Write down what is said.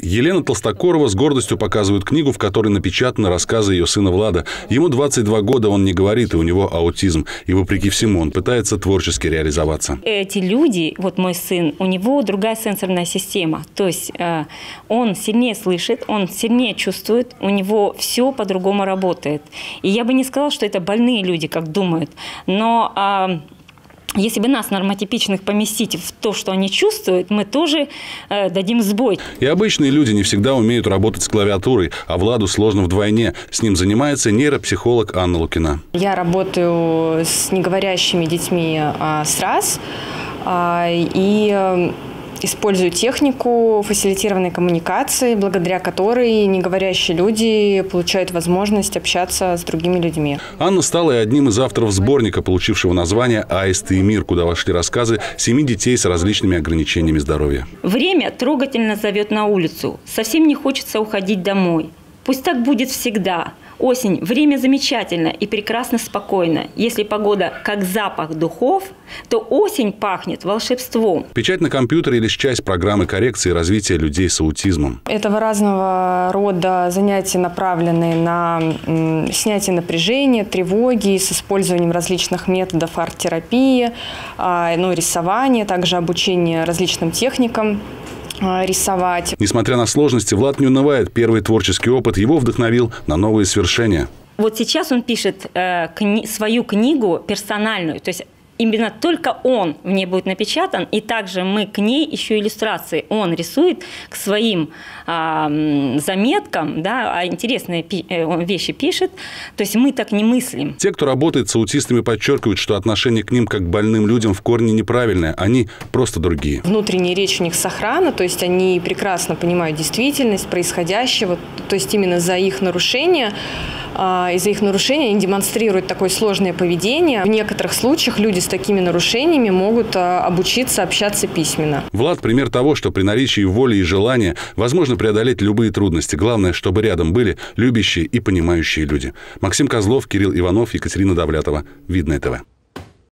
Елена Толстокорова с гордостью показывает книгу, в которой напечатаны рассказы ее сына Влада. Ему 22 года, он не говорит, и у него аутизм. И вопреки всему он пытается творчески реализоваться. Эти люди, вот мой сын, у него другая сенсорная система. То есть он сильнее слышит, он сильнее чувствует, у него все по-другому работает. И я бы не сказала, что это больные люди, как думают. Но если бы нас, нормотипичных, поместить в то, что они чувствуют, мы тоже дадим сбой. И обычные люди не всегда умеют работать с клавиатурой, а Владу сложно вдвойне. С ним занимается нейропсихолог Анна Лукина. Я работаю с неговорящими детьми с РАС и использую технику фасилитированной коммуникации, благодаря которой неговорящие люди получают возможность общаться с другими людьми. Анна стала и одним из авторов сборника, получившего название «Аисты и мир», куда вошли рассказы 7 детей с различными ограничениями здоровья. Время трогательно зовет на улицу. Совсем не хочется уходить домой. Пусть так будет всегда. Осень – время замечательно и прекрасно спокойно. Если погода как запах духов, то осень пахнет волшебством. Печать на компьютере – лишь часть программы коррекции и развития людей с аутизмом. Это разного рода занятия, направленные на снятие напряжения, тревоги с использованием различных методов арт-терапии, рисования, также обучение различным техникам рисовать. Несмотря на сложности, Влад не унывает. Первый творческий опыт его вдохновил на новые свершения. Вот сейчас он пишет свою книгу персональную, то есть именно только он в ней будет напечатан, и также мы к ней еще иллюстрации. Он рисует к своим заметкам, да, интересные вещи пишет. То есть мы так не мыслим. Те, кто работает с аутистами, подчеркивают, что отношение к ним как к больным людям в корне неправильное. Они просто другие. Внутренняя речь у них сохрана, то есть они прекрасно понимают действительность происходящего. То есть именно из-за их нарушения они демонстрируют такое сложное поведение. В некоторых случаях люди с такими нарушениями могут обучиться общаться письменно. Влад – пример того, что при наличии воли и желания возможно преодолеть любые трудности. Главное, чтобы рядом были любящие и понимающие люди. Максим Козлов, Кирилл Иванов, Екатерина Давлятова. Видное ТВ.